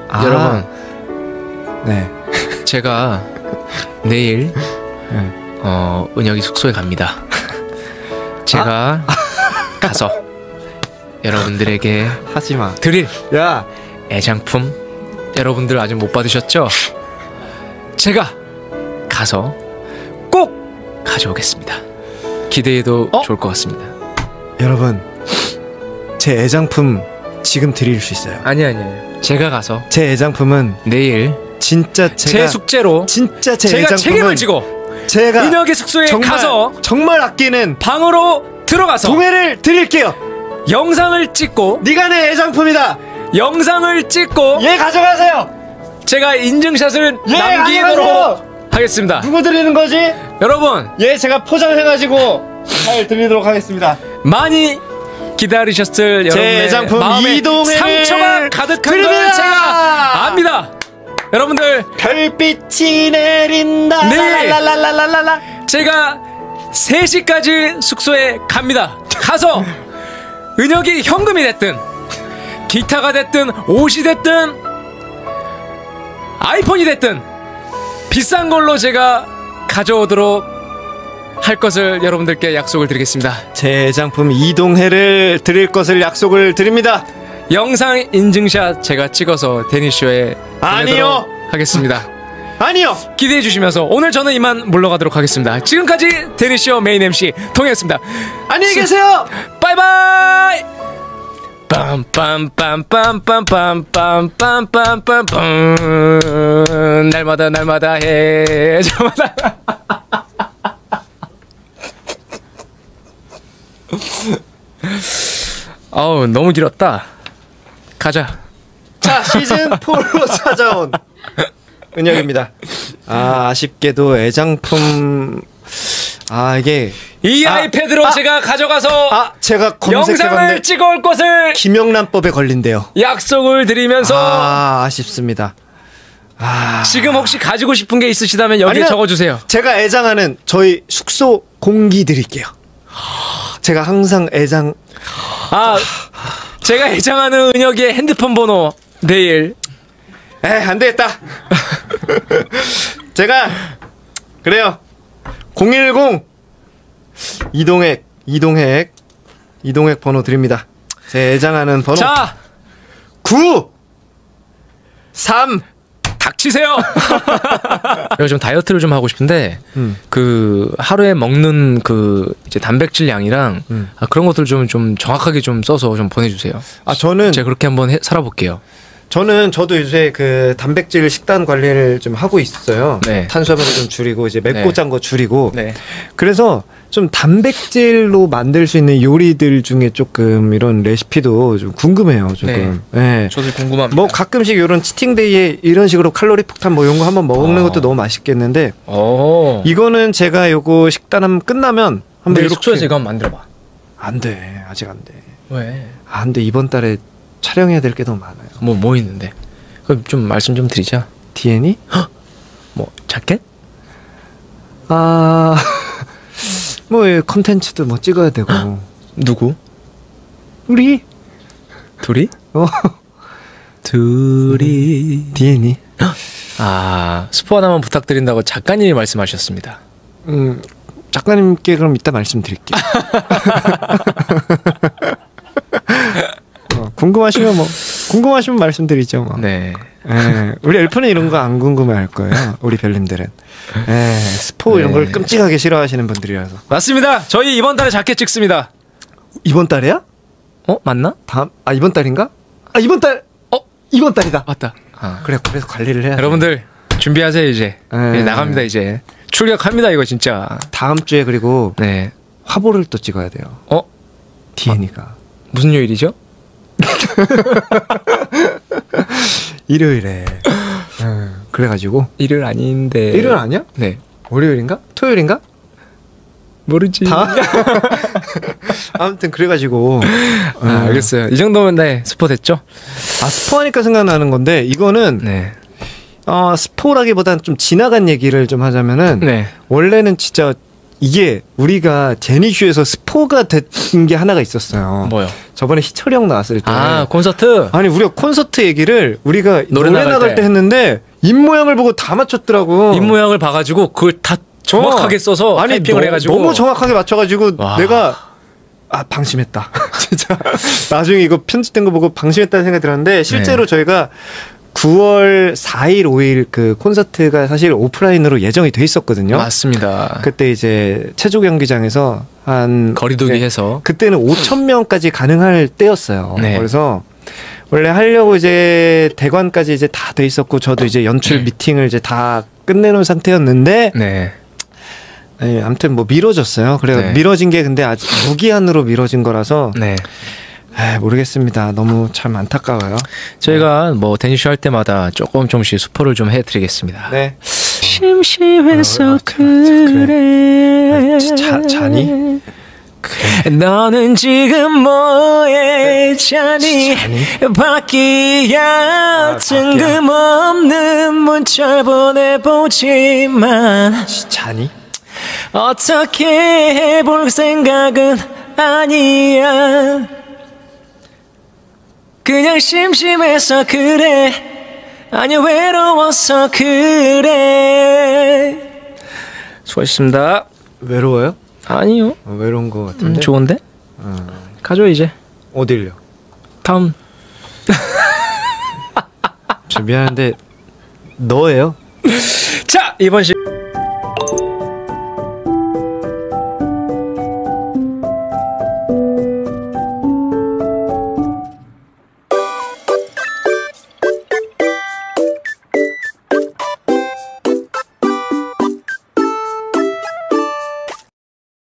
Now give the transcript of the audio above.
여러분, 네. 제가 내일 은혁이 숙소에 갑니다. 제가 가서 여러분들에게 하지마. 드릴 야, 애장품 여러분들 아직 못 받으셨죠? 제가 가서 꼭 가져오겠습니다. 기대해도 좋을 것 같습니다. 여러분, 제 애장품 지금 드릴 수 있어요. 아니에요. 제가 가서 제 애장품은 내일 진짜 제 숙제로 진짜 제 제가 애장품은 책임을 지고 제가 은혁의 숙소에 가서 정말 아끼는 방으로 들어가서 동해를 드릴게요. 영상을 찍고 네가 내 애장품이다. 영상을 찍고 얘 가져가세요. 제가 인증샷을 남기도록 하겠습니다. 누구 드리는 거지? 여러분, 얘 제가 포장해가지고 잘 드리도록 하겠습니다. 많이 기다리셨을 여러분의 애장품 마음에 상처가 가득한 걸 제가 압니다. 여러분들, 별빛이 내린다. 네. 라라라라라라. 제가 3시까지 숙소에 갑니다. 가서 은혁이 현금이 됐든 기타가 됐든 옷이 됐든 아이폰이 됐든 비싼 걸로 제가 가져오도록 할 것을 여러분들께 약속을 드리겠습니다. 제 애장품 이동해를 드릴 것을 약속을 드립니다. 영상 인증샷 제가 찍어서 데니쇼에 아니요 하겠습니다. 아니요. 기대해 주시면서 오늘 저는 이만 물러가도록 하겠습니다. 지금까지 데니쇼 메인 MC 동해였습니다. 안녕히 계세요. 바이바이. 빰빰빰빰빰빰빰빰빰빰빰 날마다 해 저마다. 어우, 너무 길었다. 가자. 자, 시즌 4로 찾아온 은혁입니다. 아쉽게도 애장품 이게 아이패드로 제가 가져가서 제가 영상을 찍어올 것을 김영란법에 걸린대요. 약속을 드리면서 아쉽습니다. 지금 혹시 가지고 싶은 게 있으시다면 여기에 적어주세요. 제가 애장하는 저희 숙소 공기 드릴게요. 제가 항상 제가 애장하는 은혁이의 핸드폰 번호 내일. 안 되겠다. 제가 그래요. 010 이동핵 번호 드립니다. 제 애장하는 번호. 자, 9 3 닥치세요. 요즘 다이어트를 좀 하고 싶은데 그 하루에 먹는 그 이제 단백질 양이랑 그런 것들 좀 정확하게 좀 써서 좀 보내주세요. 저는 제가 그렇게 한번 살아볼게요. 저도 요새 그 단백질 식단 관리를 좀 하고 있어요. 네. 탄수화물을 좀 줄이고 이제 맵고 짠 거 줄이고. 네. 그래서 좀 단백질로 만들 수 있는 요리들 중에 조금 이런 레시피도 좀 궁금해요. 조금. 네. 저도 궁금합니다. 뭐 가끔씩 이런 치팅데이에 이런 식으로 칼로리 폭탄 뭐 이런 거 한번 먹는 것도 너무 맛있겠는데. 이거는 제가 요거 식단 한번 끝나면 한번 내 숙소에서 이거 한번 만들어봐. 안 돼. 아직 안 돼. 왜? 안 돼. 이번 달에 촬영해야 될 게 너무 많아요. 뭐 있는데? 그럼 좀 말씀 좀 드리자. DN이? 뭐 자켓? 뭐 컨텐츠도 뭐 찍어야 되고. 누구? 우리 둘이? 둘이. DN이? 스포 하나만 부탁드린다고 작가님이 말씀하셨습니다. 작가님께 그럼 이따 말씀드릴게요. 궁금하시면 말씀드리죠. 뭐. 네. 우리 엘프는 이런 거 안 궁금해할 거예요. 우리 별님들은. 스포 이런 걸 끔찍하게 싫어하시는 분들이라서. 맞습니다. 저희 이번 달에 자켓 찍습니다. 이번 달이야? 맞나? 이번 달인가? 이번 달. 이번 달이다. 맞다. 그래, 그래서 관리를 해야 돼. 여러분들 준비하세요 이제. 나갑니다 이제. 출격합니다 이거 진짜. 다음 주에 그리고 화보를 또 찍어야 돼요. DN이가. 무슨 요일이죠? 일요일에. 그래가지고. 일요일 아닌데. 일요일 아니야? 네. 월요일인가? 토요일인가? 모르지. 아무튼 그래가지고. 알겠어요. 이 정도면 스포 됐죠? 스포하니까 생각나는 건데 이거는 스포라기보다는 좀 지나간 얘기를 좀 하자면은 원래는 진짜 이게 우리가 제니슈에서 스포가 된 게 하나가 있었어요. 뭐요? 저번에 희철이 형 나왔을 때. 아, 콘서트? 아니, 우리가 콘서트 얘기를 우리가 노래 나갈 때 했는데 입 모양을 보고 다 맞췄더라고. 입 모양을 봐가지고 그걸 다 정확하게 써서 아니, 타이핑을 해가지고. 너무 정확하게 맞춰가지고 와. 내가 방심했다. 진짜 나중에 이거 편집된 거 보고 방심했다는 생각이 들었는데 실제로 네. 저희가 9월 4일, 5일 그 콘서트가 사실 오프라인으로 예정이 돼 있었거든요. 맞습니다. 그때 이제 체조 경기장에서 한 거리두기 해서 그때는 5,000명까지 가능할 때였어요. 네. 그래서 원래 하려고 이제 대관까지 이제 다 돼 있었고 저도 이제 연출 미팅을 이제 다 끝내놓은 상태였는데 네. 네, 아무튼 뭐 미뤄졌어요. 그래 네. 미뤄진 게 근데 아직 무기한으로 미뤄진 거라서 네. 모르겠습니다. 너무 참 안타까워요. 저희가 뭐 데니쇼 할 때마다 조금씩 스포를 좀 해드리겠습니다. 네. 심심해서 그래. 자니? 너는 지금 뭐해 자니? 바뀌야 뜬금없는 문자 보내보지만 자니? 어떻게 해볼 생각은 아니야. 그냥 심심해서 그래. 아니 외로워서 그래. 수고하셨습니다. 외로워요? 아니요. 외로운 거 같은데. 좋은데? 가죠 이제. 어딜요? 다음. 저 미안한데 너예요? 자 이번 시